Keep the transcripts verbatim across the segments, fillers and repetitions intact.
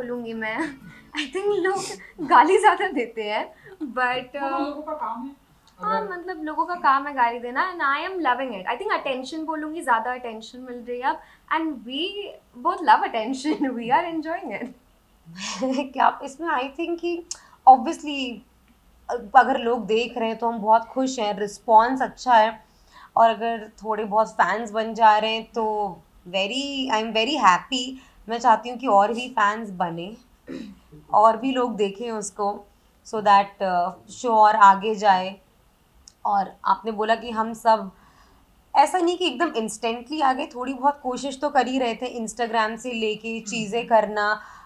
बोलूँगी मैं, I think लोग गाली ज़्यादा देते हैं, बट लोगों का काम है। हाँ मतलब लोगों का काम है गाली देना, and I am loving it. I think attention बोलूँगी, ज़्यादा अटेंशन मिल रही है अब, and we both love attention, we are enjoying it. क्या इसमें आई थिंक कि ऑब्वियसली अगर लोग देख रहे हैं तो हम बहुत खुश हैं, रिस्पॉन्स अच्छा है, और अगर थोड़े बहुत फैंस बन जा रहे हैं तो very I am very happy. मैं चाहती हूँ कि और भी फैंस बने और भी लोग देखें उसको, सो दैट शो और आगे जाए। और आपने बोला कि हम सब ऐसा नहीं कि एकदम इंस्टेंटली आ गए, थोड़ी बहुत कोशिश तो कर ही रहे थे इंस्टाग्राम से लेके चीज़ें करना,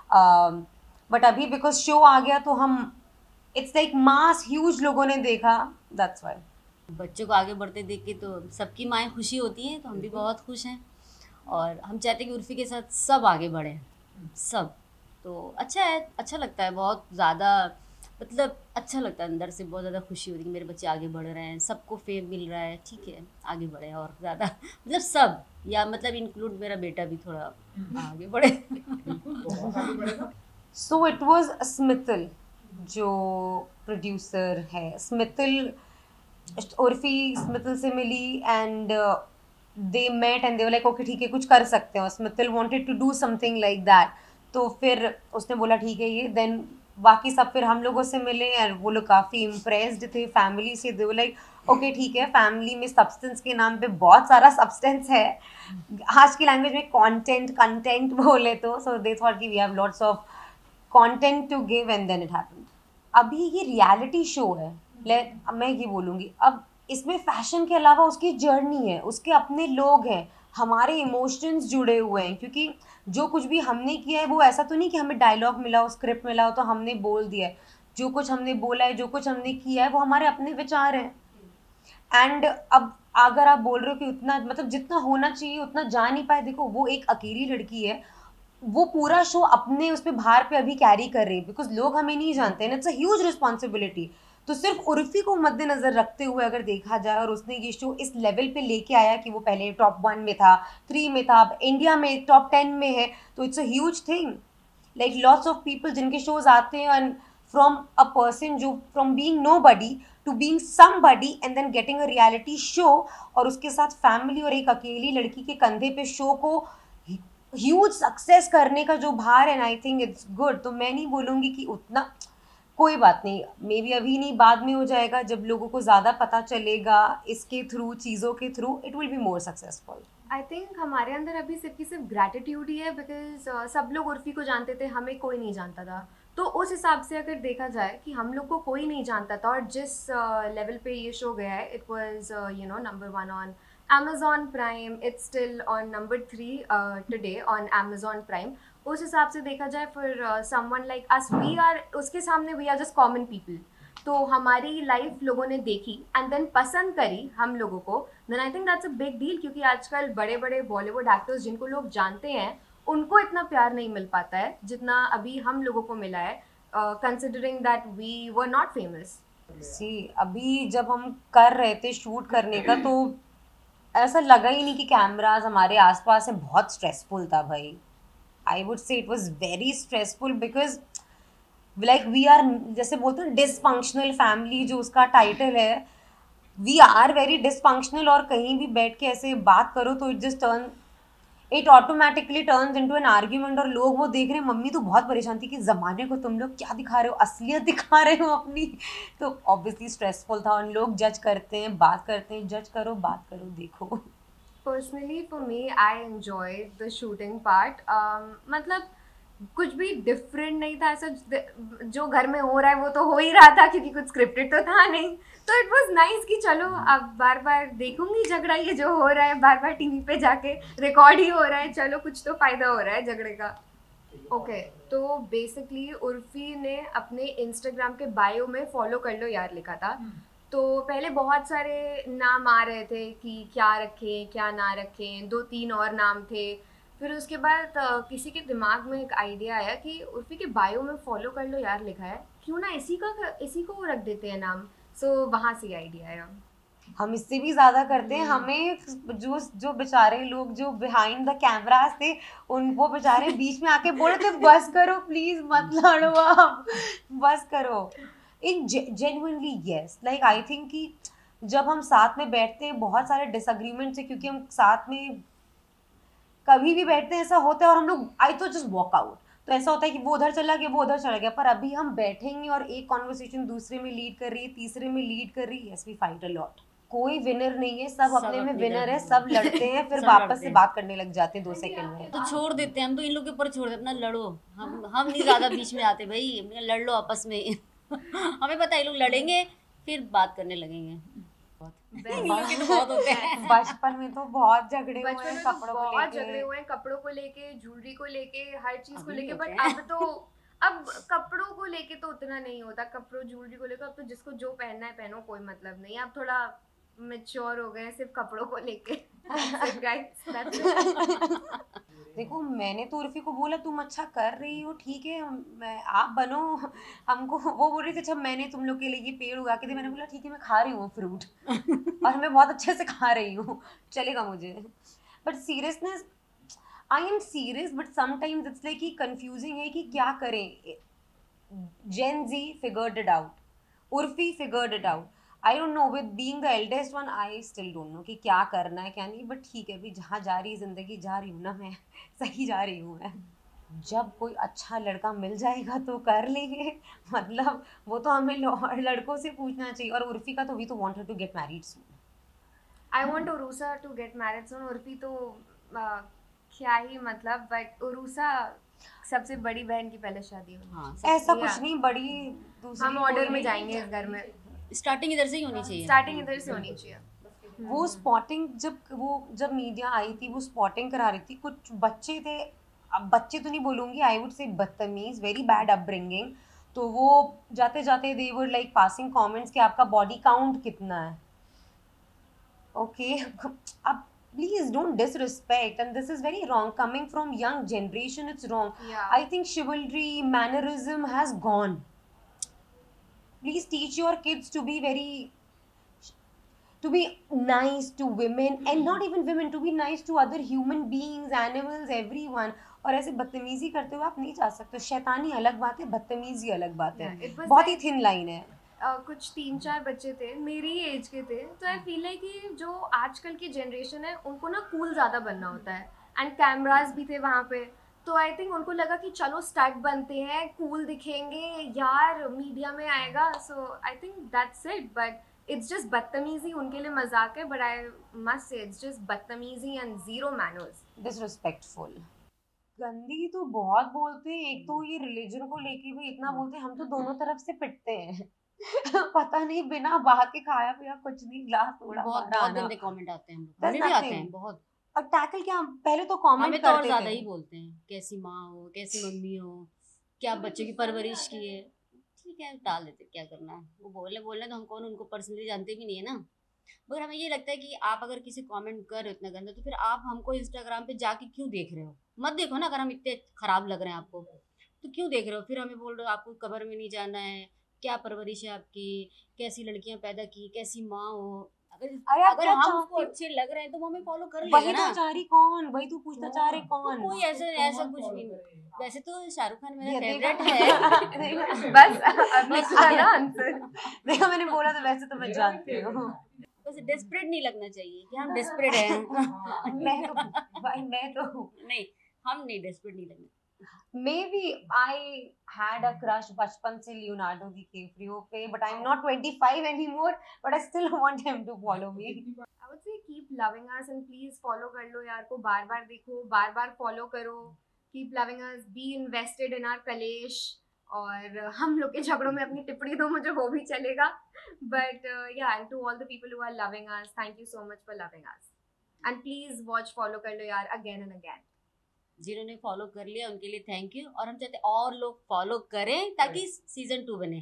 बट अभी बिकॉज शो आ गया तो हम इट्स लाइक मास ह्यूज लोगों ने देखा, दैट्स व्हाई। बच्चों को आगे बढ़ते देख के तो सबकी माएँ खुशी होती हैं, तो हम भी बहुत खुश हैं और हम चाहते हैं कि उर्फ़ी के साथ सब आगे बढ़ें, सब। तो अच्छा है, अच्छा लगता है बहुत ज़्यादा, मतलब अच्छा लगता है, अंदर से बहुत ज़्यादा खुशी होती है कि मेरे बच्चे आगे बढ़ रहे हैं, सबको फेम मिल रहा है, ठीक है आगे बढ़े और ज़्यादा मतलब सब, या मतलब इंक्लूड मेरा बेटा भी थोड़ा आगे बढ़े। बहुत आगे बढ़ेगा। सो इट वाज स्मितल जो प्रोड्यूसर है, स्मितल उर्फी स्मितल से मिली and they met and they were like okay ठीक है कुछ कर सकते हैं, स्मितल wanted to do something like that, तो फिर उसने बोला ठीक है ये, देन बाकी सब फिर हम लोगों से मिले और वो लोग काफ़ी इम्प्रेस्ड थे फैमिली से, दे वर लाइक ओके ठीक है फैमिली में सब्सटेंस के नाम पे बहुत सारा सब्सटेंस है, आज की लैंग्वेज में कंटेंट कंटेंट बोले तो, सो दे थॉट कि we have lots of content to give and then it happened. अभी ये रियलिटी शो है, ले मैं ये बोलूँगी अब इसमें फैशन के अलावा उसकी जर्नी है, उसके अपने लोग हैं, हमारे इमोशंस जुड़े हुए हैं, क्योंकि जो कुछ भी हमने किया है वो ऐसा तो नहीं कि हमें डायलॉग मिला हो, स्क्रिप्ट मिला हो तो हमने बोल दिया है, जो कुछ हमने बोला है, जो कुछ हमने किया है वो हमारे अपने विचार हैं। एंड अब अगर आप बोल रहे हो कि उतना मतलब जितना होना चाहिए उतना जा नहीं पाए, देखो वो एक अकेली लड़की है, वो पूरा शो अपने उस पे भार पे अभी कैरी कर रही है, बिकॉज लोग हमें नहीं जानते हैं, इट्स अ ह्यूज रिस्पॉन्सिबिलिटी। तो सिर्फ उर्फी को मद्देनजर रखते हुए अगर देखा जाए और उसने ये शो इस लेवल पे लेके आया कि वो पहले टॉप वन में था, थ्री में था, अब इंडिया में टॉप टेन में है, तो it's a huge thing. Like lots of people जिनके शोज आते हैं एंड फ्रॉम अ पर्सन जो from being nobody to being somebody and then getting a reality show, और उसके साथ फैमिली और एक अकेली लड़की के कंधे पे शो को ह्यूज सक्सेस करने का जो भार है, आई थिंक इट्स गुड। तो मैं नहीं बोलूँगी कि उतना, कोई बात नहीं, मे बी अभी नहीं बाद में हो जाएगा, जब लोगों को ज़्यादा पता चलेगा इसके थ्रू, चीज़ों के through, it will be more successful. I think हमारे अंदर अभी सिर्फ की सिर्फ ग्रैटिट्यूड ही है, बिकॉज uh, सब लोग उर्फी को जानते थे, हमें कोई नहीं जानता था। तो उस हिसाब से अगर देखा जाए कि हम लोग को कोई नहीं जानता था और जिस लेवल uh, पे ये शो गया है, it was you know number one on Amazon Prime, it's still on number three uh, today on Amazon Prime. उस हिसाब से देखा जाए for uh, someone like us, we are उसके सामने we are just common people. तो हमारी life लोगों ने देखी एंड देन पसंद करी हम लोगों को, then I think that's a big deal, क्योंकि आजकल बड़े बड़े बॉलीवुड एक्टर्स जिनको लोग जानते हैं उनको इतना प्यार नहीं मिल पाता है जितना अभी हम लोगों को मिला है, considering that we were not famous. See अभी जब हम कर रहे थे शूट करने का तो ऐसा लगा ही नहीं कि कैमराज हमारे आसपास है, बहुत स्ट्रेसफुल था भाई, I would say it was very stressful because like we are, जैसे बोलते हैं डिसफंक्शनल फैमिली, जो उसका टाइटल है, वी आर वेरी डिसफंक्शनल, और कहीं भी बैठ के ऐसे बात करो तो it just turn it automatically turns into an argument, और लोग वो देख रहे हैं, मम्मी तो बहुत परेशान थी कि ज़माने को तुम लोग क्या दिखा रहे हो, असलियत दिखा रहे हो अपनी, तो ऑब्वियसली स्ट्रेसफुल था, और लोग जज करते हैं, बात करते हैं, जज करो, बात करो, देखो। Personally for me I enjoy the shooting part, मतलब कुछ भी डिफरेंट नहीं था ऐसा, जो घर में हो रहा है वो तो हो ही रहा था क्योंकि कुछ स्क्रिप्टेड तो था नहीं, तो इट वाज नाइस कि चलो अब बार बार देखूंगी झगड़ा, ये जो हो रहा है बार बार टीवी पे जाके रिकॉर्ड ही हो रहा है, चलो कुछ तो फ़ायदा हो रहा है झगड़े का। ओके okay, तो बेसिकली उर्फी ने अपने इंस्टाग्राम के बायो में फॉलो कर लो यार लिखा था, तो पहले बहुत सारे नाम आ रहे थे कि क्या रखें क्या ना रखें, दो तीन और नाम थे, फिर उसके बाद uh, किसी के दिमाग में एक आइडिया आया कि उर्फी के बायो में फॉलो कर लो यार लिखा है, क्यों ना इसी का इसी को रख देते हैं नाम, सो so, वहाँ से आइडिया आया। हम इससे भी ज्यादा करते हैं। हमें जो जो बेचारे लोग जो बिहाइंड द कैमरास थे उन वो बेचारे बीच में आके बोले थे बस करो प्लीज मत लड़ो आप, बस करो। इन genuinely yes, like I think कि जब हम साथ में बैठते हैं बहुत सारे डिसएग्रीमेंट्स है क्योंकि हम साथ में कभी भी बैठते हैं ऐसा होता है और हम लोग आई तो जस्ट वॉक आउट, तो ऐसा होता है कि वो उधर चला गया वो उधर चला गया, पर अभी हम बैठेंगे और एक कॉन्वर्सेशन दूसरे में लीड कर रही है तीसरे में लीड कर रही है, yes we fight a lot. कोई विनर नहीं है, सब, सब अपने में विनर है, सब लड़ते हैं फिर वापस से बात करने लग जाते हैं दो सेकंड में। तो छोड़ देते हैं हम तो इन लोग के ऊपर छोड़ देते अपना लड़ो, हम हम नहीं ज्यादा बीच में आते भाई, लड़ लो आपस में हमें पता है लोग लड़ेंगे फिर बात करने लगेंगे। बहुत होते हैं बचपन में तो बहुत झगड़े हुए बचपन हैं में तो कपड़ों को बहुत लेके, झगड़े हुए हैं कपड़ों को लेके, ज्वेलरी को लेके, हर चीज को अभी लेके, होते बट हैं। अब तो अब कपड़ों को लेके तो उतना नहीं होता, कपड़ों ज्वेलरी को लेकर अब तो जिसको जो पहनना है पहनो, कोई मतलब नहीं। अब थोड़ा मैच्योर हो गए सिर्फ कपड़ों को लेके guys, that's it. देखो मैंने तो उर्फी को बोला तुम अच्छा कर रही हो ठीक है, मैं आप बनो हमको, वो बोल रही थी अच्छा मैंने तुम लोग के लिए ये पेड़ उगा के दिया, मैंने बोला ठीक है मैं खा रही हूँ फ्रूट और मैं बहुत अच्छे से खा रही हूँ, चलेगा मुझे। But seriousness, I am serious but sometimes it's like कि कंफ्यूजिंग है कि क्या करें। Gen Z figured it out, Urfi figured it out, I don't know with being the eldest one I still don't know कि क्या करना है क्या नहीं, बट ठीक है अभी जहाँ जा रही है ज़िंदगी जा रही हूँ ना मैं, सही जा रही हूँ मैं। जब कोई अच्छा लड़का मिल जाएगा तो कर लेंगे, मतलब वो तो हमें लड़कों से पूछना चाहिए। और उर्फी का तो वी तो want her to get married soon. I want Urusa to get married soon. Urfi तो uh, क्या ही मतलब, बट उरुसा सबसे बड़ी बहन की पहले शादी होनी हाँ, चाहिए। ऐसा Yeah. कुछ नहीं, बड़ी दूसरी हम ऑर्डर कोई में नहीं। जाएंगे इस घर में, स्टार्टिंग इधर से ही होनी चाहिए। स्टार्टिंग इधर से होनी चाहिए। वो स्पॉटिंग जब वो जब मीडिया आई थी वो स्पॉटिंग करा रही थी, कुछ बच्चे थे, अब बच्चे तो नहीं बोलूँगी, आई वुड से बदतमीज, वेरी बैड अपब्रिंगिंग, तो वो जाते जाते they were like passing comments कि आपका बॉडी काउंट कितना है। Okay okay. अब please don't disrespect, and this is very wrong coming from young generation, it's wrong. Yeah. I think chivalry mannerism has gone. Please teach your kids to be very to be nice to women, and not even women, to be nice to other human beings, animals, everyone. और ऐसे बदतमीजी करते हुए आप नहीं जा सकते। शैतानी अलग बात है, बदतमीजी अलग बात है, Yeah, it was बहुत ही like- थिन लाइन है। Uh, कुछ तीन चार बच्चे थे मेरी ही एज के थे, तो आई फील है कि जो आजकल की जनरेशन है उनको ना कूल ज़्यादा बनना होता है, एंड कैमरास भी थे वहाँ पे, तो आई थिंक उनको लगा कि चलो स्टड बनते हैं, कूल दिखेंगे यार, मीडिया में आएगा, so I think that's it. But it's just बदतमीजी, उनके लिए मजाक है, but I must say it's just बदतमीजी एंड जीरो मैनर्स, डिसरिस्पेक्टफुल। गंदी तो बहुत बोलते हैं, एक तो ये रिलीजन को लेके भी इतना बोलते हैं, हम तो दोनों तरफ से पिटते हैं पता नहीं बिना बात के खाया पिया कुछ नहीं, ग्लास तोड़ा बहुत मारा बहुत आना। गंदे कमेंट आते हैं, There's हमें भी आते nothing. हैं बहुत। और टैकल क्या, पहले तो कमेंट हमें तो और करते ज्यादा थे ही बोलते हैं, कैसी माँ हो, कैसी मम्मी हो, क्या बच्चे की परवरिश की है, ठीक है टाल देते, क्या करना है, वो बोले बोलने तो हम कौन उनको पर्सनली जानते भी नहीं है ना। मगर हमें ये लगता है कि आप अगर किसी कमेंट कर रहे हो इतना गंदा, तो फिर आप हमको इंस्टाग्राम पे जाके क्यों देख रहे हो, मत देखो ना। अगर हम इतने खराब लग रहे हैं आपको तो क्यों देख रहे हो, फिर हमें बोल रहे हो आपको कब्र में नहीं जाना है, क्या परवरिश है आपकी, कैसी लड़कियां पैदा की, कैसी माँ हो। अगर अरे आप अगर क्या हम चाहती उसको हो? अच्छे लग रहे हैं तो वो हमें फॉलो कर वही लेगा तो ना। चाह रही कौन, वही तो पूछना चाह रहे कौन। कोई ऐसा ऐसा कुछ भी नहीं। वैसे तो शाहरुख खान मेरा ये फेवरेट देखा- है देखा- बस अब निकला ना आंसर। देखा मैंने बोला तो वैसे तो मैं जानती हूँ। बस डेस्परेट नहीं लगना चाहिए कि हम डेस्परेट हैं मैं तो भाई मैं तो नहीं, हम नहीं डेस्परेट नहीं लगना। Maybe I had a crush बचपन से लियोनार्डो डिकैप्रियो पे, but I'm not twenty-five anymore, but I still want him to follow me. I would say keep loving us and please follow कर लो यार को, बार बार देखो, बार बार follow करो, keep loving us, be invested in our कलेश, और हम लोग के झगड़ों में अपनी टिप्पणी दो मुझे, वो भी चलेगा, but uh, yeah, and to all the people who are loving us, thank you so much for loving us, and please watch follow कर लो यार again and again. जिन्होंने फॉलो कर लिया उनके लिए थैंक यू, और हम चाहते और लोग फॉलो करें ताकि सीजन टू बने।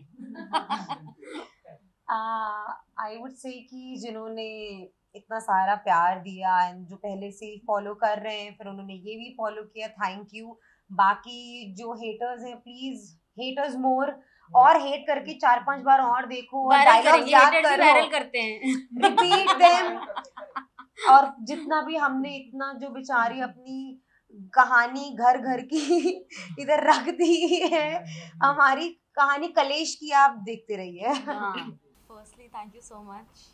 आई वुड से कि जिन्होंने इतना सारा प्यार दिया एंड जो पहले से ही फॉलो कर रहे हैं, फिर उन्होंने ये भी फॉलो किया, थैंक यू। बाकी जो हेटर्स हैं प्लीज हेटर्स मोर, और हेट करके चार पांच बार और देखो और वायरल डायलॉग करेंगे, याद haters भी करो, वायरल करते हैं। Repeat them. और जितना भी हमने इतना जो बेचारी अपनी कहानी घर घर की इधर रख दी है, हमारी कहानी कलेश की, आप देखते रहिए। Firstly thank you so much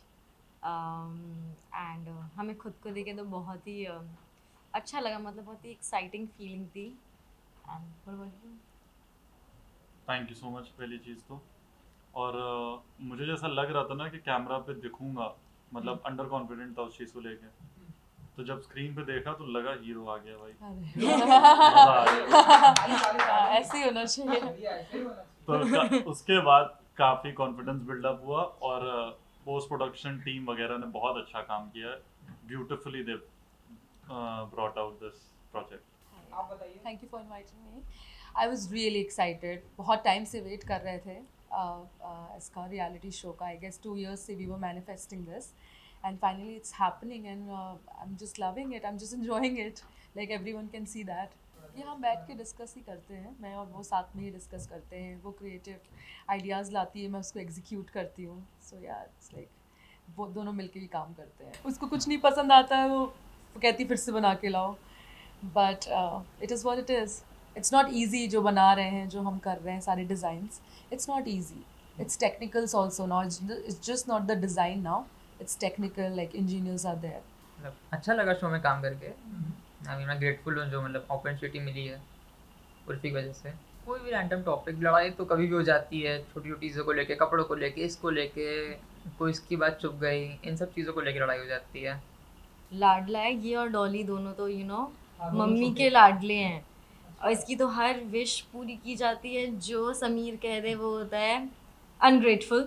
and हमें खुद को देखे तो बहुत ही uh, अच्छा लगा, मतलब बहुत ही एक्साइटिंग फीलिंग थी and thank you so much पहली चीज़ तो। और uh, मुझे जैसा लग रहा था ना कि कैमरा पे दिखूंगा, मतलब अंडर कॉन्फिडेंट था उस चीज़ को लेके, तो जब स्क्रीन पे देखा तो लगा हीरो आ गया भाई। मजा आ गया। ऐसे ही होना चाहिए। तो उसके बाद काफ़ी कॉन्फिडेंस बिल्डअप हुआ और पोस्ट प्रोडक्शन टीम वगैरह ने बहुत अच्छा काम किया, beautifully they brought out this project. आप बताइए। Thank you for inviting me. I was really excited, बहुत टाइम से वेट कर रहे थे uh, uh, इसका रियलिटी शो का। आई गेस टू इयर्स से we were manifesting this and finally it's happening and uh, I'm just loving it, I'm just enjoying it, like everyone can see that। ये हम बैठ के discuss ही करते हैं, मैं और वो साथ में ही डिस्कस करते हैं, वो क्रिएटिव आइडियाज़ लाती है, मैं उसको एग्जीक्यूट करती हूँ। सो यार इट्स लाइक वो दोनों मिलके ही काम करते हैं। उसको कुछ नहीं पसंद आता है, वो वो कहती फिर से बना के लाओ, but it is what it is. It's not easy जो बना रहे हैं, जो हम कर रहे हैं सारे designs, it's not easy, it's technicals also now, it's just not the design now, it's technical, like engineers are there। मतलब अच्छा लगा शो में काम करके। आई मैं ग्रेटफुल हूँ जो मतलब अपॉर्चुनिटी मिली है उर्फी की वजह से। कोई भी रैंडम टॉपिक, लड़ाई तो कभी भी हो जाती है, छोटी छोटी चीज़ों को लेके, कपड़ों को लेके, इसको लेके, कोई इसकी बात चुप गई, इन सब चीज़ों को लेके लड़ाई हो जाती है। लाडला है ये और डॉली दोनों तो यू नो मम्मी के लाडले हैं, और इसकी तो हर विश पूरी की जाती है। जो समीर कह दे वो होता है अनग्रेटफुल।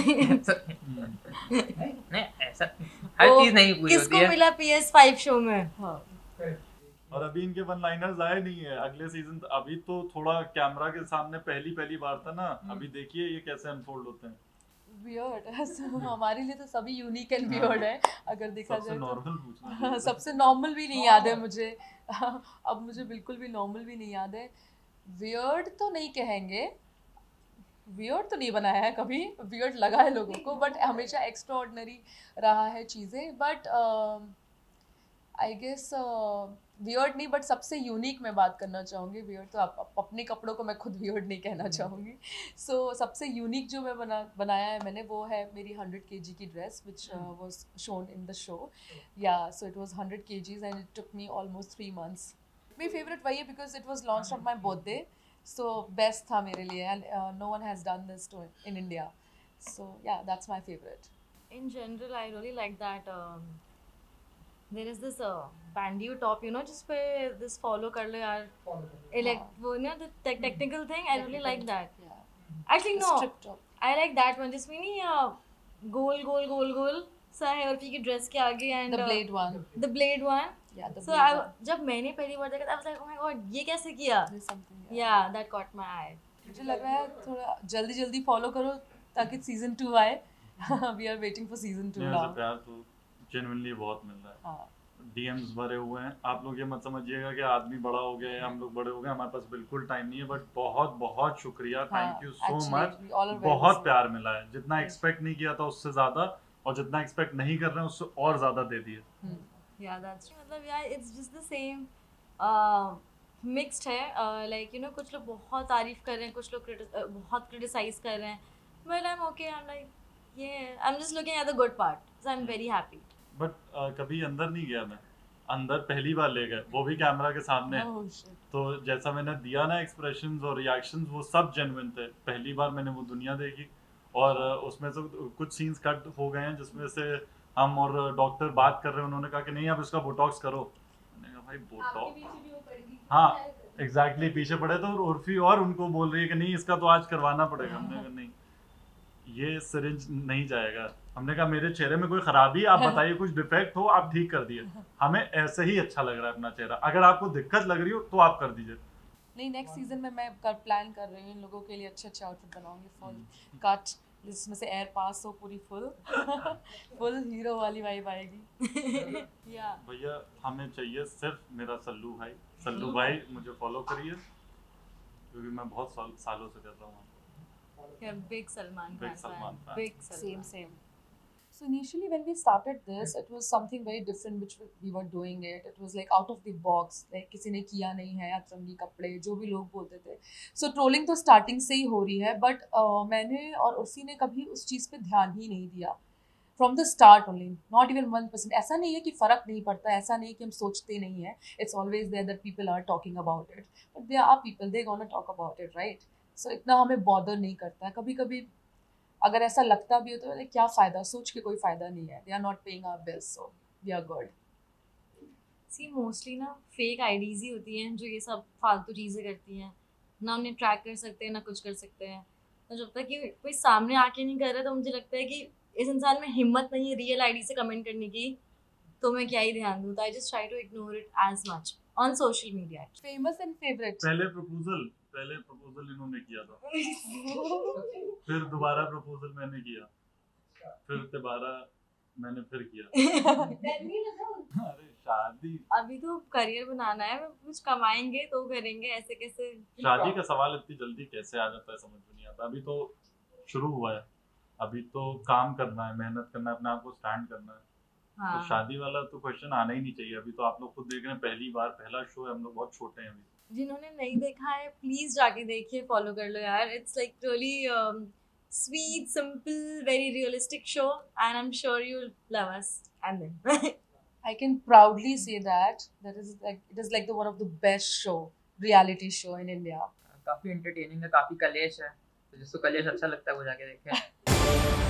नहीं ऐसा हर चीज नहीं पूरी होती किसको है। मिला पी एस फाइव शो में। हाँ और अभी इनके वन लाइनर्स आए नहीं है अगले सीजन, अभी तो थोड़ा कैमरा के सामने पहली पहली बार था ना, अभी देखिए ये कैसे अनफोल्ड होते हैं। वियर्ड हमारे लिए तो सभी यूनिक एंड वियर्ड है अगर देखा सबसे जाए तो। नॉर्मल पूछना हाँ, सबसे नॉर्मल भी नहीं याद है मुझे। अब मुझे बिल्कुल भी नॉर्मल भी नहीं याद है। वियर्ड तो नहीं कहेंगे, वियर्ड तो नहीं बनाया है कभी, वियर्ड लगा है लोगों को, बट हमेशा एक्स्ट्रा ऑर्डिनरी रहा है चीज़ें। बट आई गेस वियर्ड नहीं, बट सबसे यूनिक मैं बात करना चाहूँगी। वियर्ड तो आप, आप अपने कपड़ों को मैं खुद वियर्ड नहीं कहना चाहूँगी। सो so, सबसे यूनिक जो मैं बना बनाया है मैंने, वो है मेरी हंड्रेड के जी की dress which was shown in the show. Yeah so it was hundred K Gs and it took me almost three months. मेरी फेवरेट वही है because it was launch on my birthday, so best tha mere liye, and uh, no one has done this to in India, so yeah that's my favorite। In general I really like that um, there is this uh, bandeau top, you know, just पे this follow कर लो यार, elect वो ना the te- technical thing, I really like that। yeah actually no strip top, I like that one, just meaning uh, गोल गोल गोल गोल सा है उर्फी की dress के आगे, and the blade one, the blade one, yeah the so blade I, one, जब मैंने पहली बार देखा था I was like oh my god ये कैसे किया, there's something, yeah, yeah that caught my eye। मुझे लग रहा है थोड़ा जल्दी जल्दी फॉलो करो ताकि सीजन टू आए। we are waiting for season two नहीं, now। वैसे प्यार तो जेन्युइनली बहुत मिल रहा है, हाँ डीएम्स भरे हुए हैं। आप लोग ये मत समझिएगा कि आदमी बड़ा हो गया है, हम लोग बड़े हो गए, हमारे पास बिल्कुल टाइम नहीं है, बट बहुत बहुत शुक्रिया, थैंक यू सो मच। बहुत प्यार मिला है, जितना एक्सपेक्ट नहीं किया था उससे ज्यादा, और जितना एक्सपेक्ट नहीं कर रहे हैं उससे और ज्यादा दे दिए। yeah that's true, मतलब यार it's just the same uh, mixed है, uh, like you know कुछ लोग बहुत तारीफ कर रहे हैं, कुछ लोग criti- uh, बहुत क्रिटिसाइज कर रहे हैं, but I'm okay, I'm like yeah I'm just looking at the good part, so I'm very happy। But uh, कभी अंदर नहीं गया मैं, अंदर पहली बार ले गए, वो भी कैमरा के सामने। oh shit, तो जैसा मैंने दिया ना एक्सप्रेशंस और रिएक्शंस, वो सब जेन्युइन थे। पहली बार मैंने वो दुनिया देखी, और उसमें से कुछ सीन्स कट हो गए हैं जिसमें से हम और डॉक्टर बात कर रहे हैं, उन्होंने कहा कि नहीं अब इसका बोटॉक्स करो। मैंने कहा भाई बोटॉक्स, हाँ एग्जैक्टली exactly, पीछे पड़े तो और उर्फी और उनको बोल रही है कि नहीं इसका तो आज करवाना पड़ेगा। हमने कहा नहीं ये सिरिंज नहीं जाएगा। हमने कहा मेरे चेहरे में कोई खराबी, आप बताइए कुछ डिफेक्ट हो आप ठीक कर दिए, हमें ऐसे ही अच्छा लग रहा है अपना चेहरा, अगर आपको दिक्कत लग रही हो तो आप कर दीजिए। नहीं नेक्स्ट सीजन में मैं कर प्लान कर रही हूँ इन लोगों के लिए अच्छे अच्छे आउटफिट बनाऊंगी, फुल कट जिसमें से एयर पास हो पूरी, फुल फुल हीरो वाली वाइब आएगी। या भैया हमें चाहिए सिर्फ मेरा सल्लू भाई, सल्लू भाई मुझे फॉलो करिए क्योंकि मैं बहुत साल, सालों से कर रहा हूँ। Yeah, big Salman Big Khan Salman fan. fan. Big Salman. Same, same. So initially when we started this, it was something very different which we were doing it. It was like out of the box. Like किसी ने किया नहीं है अतरंगी कपड़े जो भी लोग बोलते थे. So trolling तो starting से ही हो रही है, but uh, मैंने और उर्फी ने कभी उस चीज़ पे ध्यान ही नहीं दिया. From the start only, not even one percent. ऐसा नहीं है कि फ़र्क नहीं पड़ता, ऐसा नहीं कि हम सोचते नहीं हैं. It's always there that people are talking about it. But there are people, they gonna talk about it, right? So इतना हमें bother नहीं करता है. कभी कभी अगर ऐसा लगता भी हो तो like, क्या फ़ायदा, सोच के कोई फ़ायदा नहीं है. They are not paying our bills, so we are good. See mostly ना फेक आईडीज ही होती हैं जो ये सब फालतू चीज़ें करती हैं. ना उन्हें ट्रैक कर सकते हैं ना कुछ कर सकते हैं. तो जब तक कि कोई सामने आके नहीं कर रहा तो मुझे लगता है कि इस इंसान में हिम्मत नहीं है रियल आईडी से कमेंट करने की, तो मैं क्या ही ध्यान दूँ. तो I just try to ignore it as much on social media. Famous and favorite. पहले प्रपोजल पहले प्रपोजल इन्होंने किया था, फिर दोबारा प्रपोजल मैंने किया, फिर दोबारा मैंने फिर किया. अरे शादी अभी तो करियर बनाना है, कुछ कमाएंगे तो करेंगे, ऐसे कैसे. शादी का सवाल इतनी जल्दी कैसे आ जाता है समझ में नहीं आता. अभी तो शुरू हुआ है, अभी तो काम करना है, मेहनत करना है, अपने आप को स्टैंड करना है. हाँ. तो शादी वाला तो क्वेश्चन आना ही नहीं चाहिए. अभी तो आप लोग खुद देख रहे हैं, पहली बार पहला शो है, हम लोग बहुत छोटे हैं अभी. जिन्होंने नहीं देखा है प्लीज जाके देखिए, फॉलो कर लो यार. It's like really sweet, simple, very realistic show and I am sure you love us. And then I can proudly say that that is like it is like the one of the best show, reality show in India. काफ़ी entertaining है, काफ़ी कलेश है, तो जिसको कलेश अच्छा लगता है वो जाके देखे.